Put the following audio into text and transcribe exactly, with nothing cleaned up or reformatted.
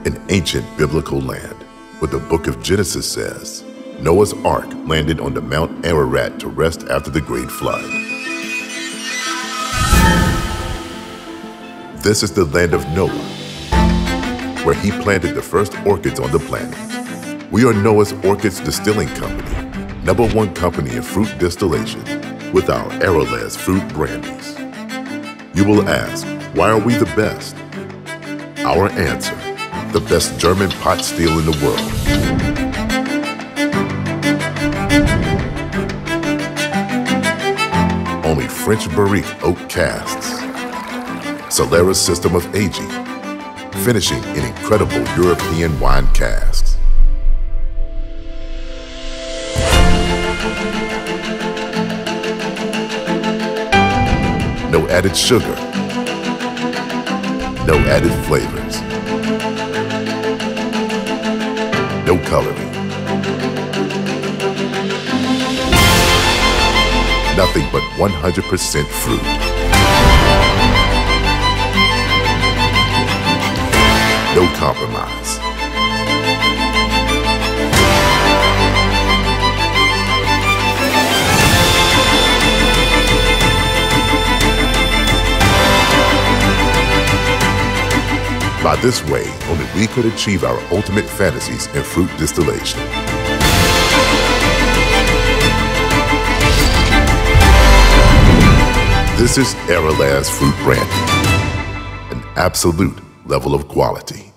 an ancient biblical land, where the book of Genesis says, Noah's Ark landed on the Mount Ararat to rest after the great flood. This is the land of Noah, where he planted the first orchids on the planet. We are Noah's Orchids Distilling Company, number one company in fruit distillation, with our Arelaz fruit brandies. You will ask, why are we the best? Our answer, the best German pot still in the world. Only French barrique oak casks. Solera system of aging, finishing in incredible European wine casks. No added sugar, no added flavors, no coloring. Nothing but one hundred percent fruit. No compromise. By this way, only we could achieve our ultimate fantasies in fruit distillation. This is Arelaz Fruit Brandy, an absolute level of quality.